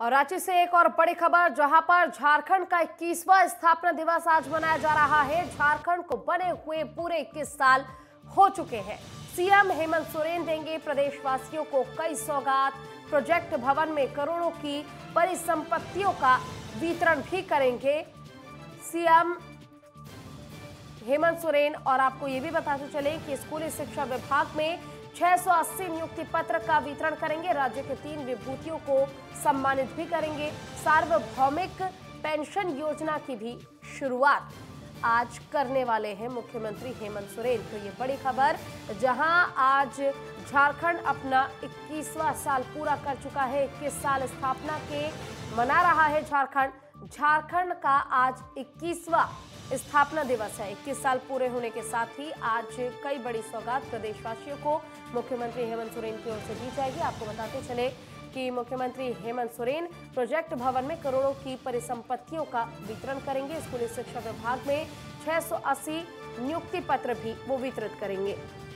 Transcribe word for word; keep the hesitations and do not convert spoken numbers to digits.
और रांची से एक और बड़ी खबर, जहां पर झारखंड का इक्कीसवां स्थापना दिवस आज मनाया जा रहा है। झारखंड को बने हुए पूरे इक्कीस साल हो चुके हैं। सीएम हेमंत सोरेन देंगे प्रदेशवासियों को कई सौगात। प्रोजेक्ट भवन में करोड़ों की परिसंपत्तियों का वितरण भी करेंगे सीएम हेमंत सोरेन। और आपको ये भी बताते चले कि स्कूली शिक्षा विभाग में छह सौ अस्सी नियुक्ति पत्र का वितरण करेंगे। राज्य के तीन विभूतियों को सम्मानित भी करेंगे। सार्वभौमिक पेंशन योजना की भी शुरुआत आज करने वाले हैं मुख्यमंत्री हेमंत सोरेन। तो ये बड़ी खबर, जहां आज झारखंड अपना इक्कीसवां साल पूरा कर चुका है। इक्कीस साल स्थापना के मना रहा है झारखंड। झारखंड का आज इक्कीसवां स्थापना दिवस है। इक्कीस साल पूरे होने के साथ ही आज कई बड़ी सौगात प्रदेशवासियों को मुख्यमंत्री हेमंत सोरेन की ओर से दी जाएगी। आपको बताते चले कि मुख्यमंत्री हेमंत सोरेन प्रोजेक्ट भवन में करोड़ों की परिसंपत्तियों का वितरण करेंगे। स्कूली शिक्षा विभाग में छह सौ अस्सी नियुक्ति पत्र भी वो वितरित करेंगे।